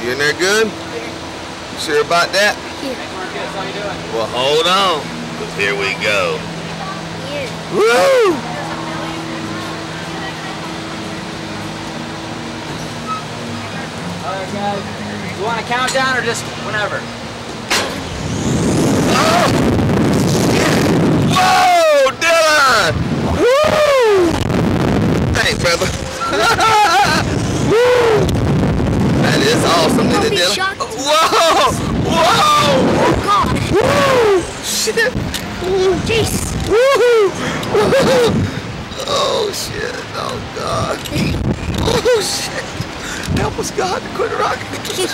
You in there good? You sure about that? Yeah. Well, hold on, because here we go. Yeah. Woo! Alright guys, you want a countdown or just whenever? Oh! Whoa, Dylan! Woo! Thanks, brother. Woo! That is awesome, isn't it, Dylan? Whoa! Whoa! Oh God! Woo! Shit! Jeez! Woo! Oh shit! Oh God! Oh shit! Help us, God, to quit rocking.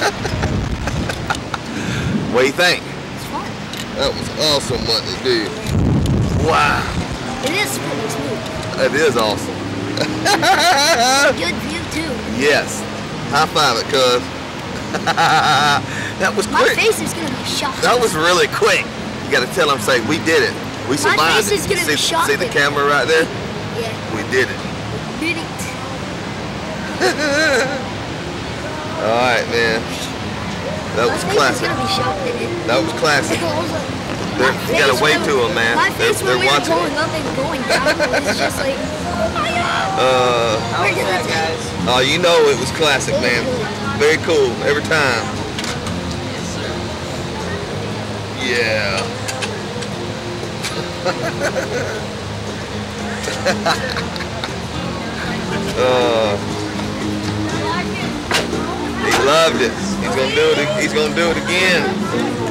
What do you think? It's fun. That was awesome, wasn't it, dude? Wow! It is pretty smooth. That is awesome. Good view too. Yes. High five it, cuz. That was My quick. face is gonna be shocked. That was really quick. You gotta tell them, say, we did it. We survived. My face is gonna be see, shocked. see the camera right there? Yeah. We did it. Did it. Alright, man. That was My face classic. is gonna be shocked in it. That was classic. You gotta wave to them, man. My face They're when we were watching. going up and going down was just like, oh my God. How was that, guys? Oh, you know it was classic, man. Very cool every time. Yes, sir. Yeah. He loved it. He's gonna do it again.